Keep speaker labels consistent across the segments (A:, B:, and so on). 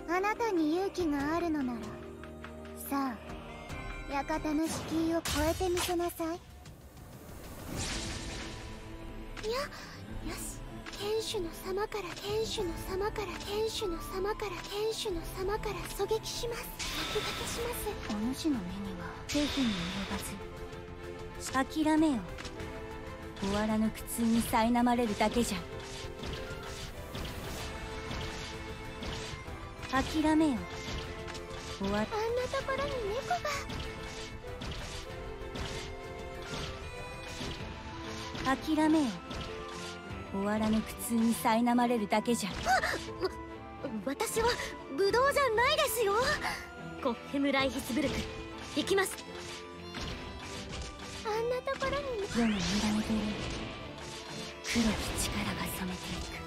A: あなたに勇気があるのなら、さあ館の敷居を越えてみせなさい。よし、剣主の様から剣主の様から剣主の様から剣主の様から狙撃します。先駆けします。お主の目には手筆に及ばず、諦めよ。終わらぬ苦痛に苛まれるだけじゃ。諦めよ。終わあんなところに猫が。諦めよ。終わらぬ苦痛に苛まれるだけじゃ。私はブドウじゃないですよ。コッヘムライヒスブルク行きます。あんなところに世の無駄にという黒き力が染めていく。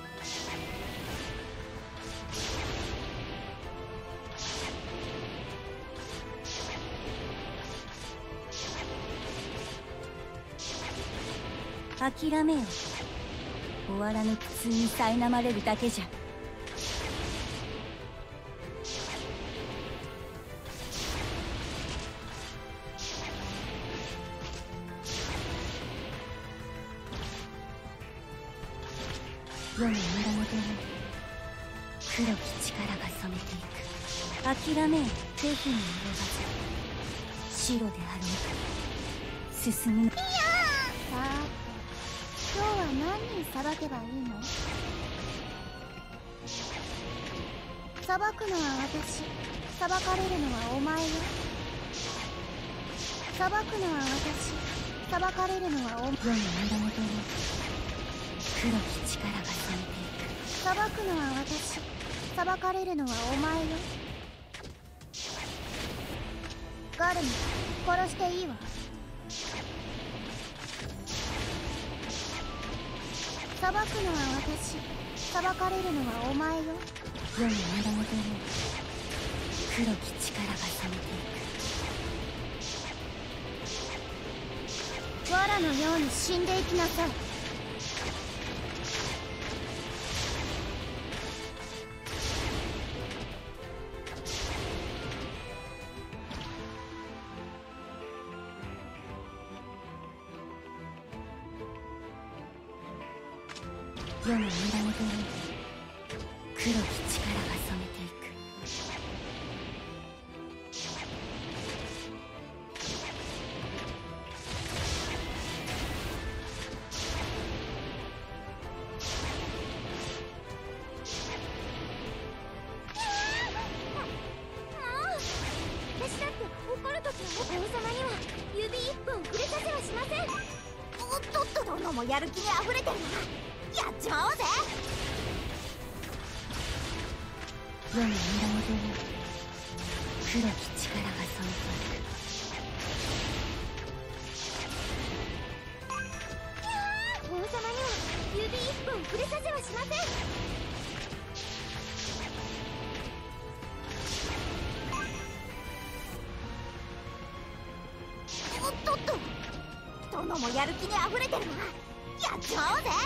A: 諦めよ。終わらぬ苦痛に苛まれるだけじゃ。世の無駄の手に黒き力が染めていく。諦めよ。手筆に及ばず白であろうか進むの。いやー。さあ今日は何人さばけばいいの？さばくのは私、さばかれるのはお前よ。さばくのは私、さばかれるのはお前。世の無駄の手に黒き力が染めていく。さばくのは私、さばかれるのはお前よ。ガルム、殺していいわ。さばくのは私、さばかれるのはお前よ。世の無駄の手に黒き力が染めていく。藁のように死んでいきなさい。世の無駄の手に黒き力が染めていく。私だって怒るときは王様には指一本触れさせはしません。おっとっと、殿もやる気にあふれてるな。やっちまおうぜ。世の無駄の手に黒き力が染めていく。王様には指一本触れさせはしません。おっとっと、殿もやる気にあふれてるな。やっちまおうぜ。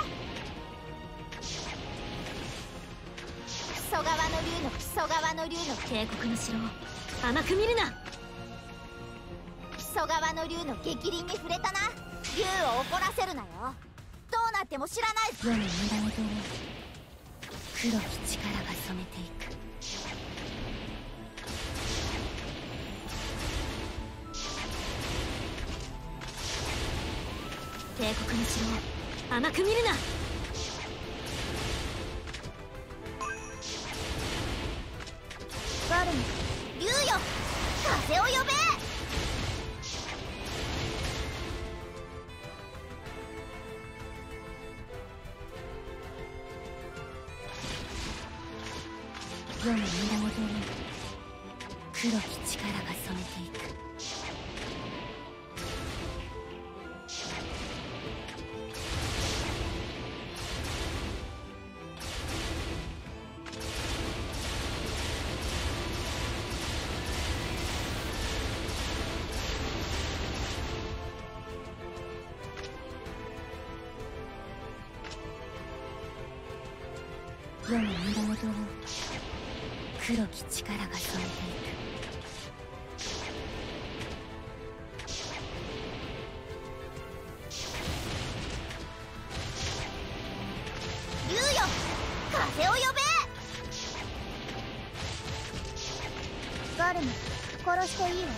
A: 木曽川の竜の帝国の城を甘く見るな。木曽川の竜の逆鱗に触れたな。竜を怒らせるなよ。どうなっても知らない。世の無駄の手に黒き力が染めていく。帝国の城を甘く見るな。ガルム、竜よ、風を呼べ。世の無駄の手に黒き力が染めていく。世の無駄の手に黒黒き力が染めていく。竜よ、風を呼べ。ガルム、殺していいわ。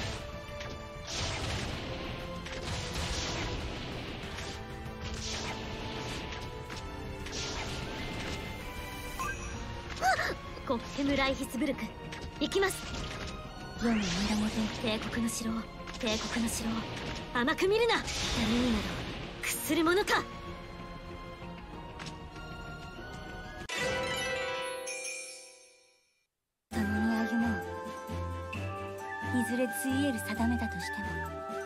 A: コッヘムライヒスブルク、行きます。世の源、帝国の城を、帝国の城を甘く見るな。闇になど屈するものか。共に歩もう。いずれついえる定めだとしても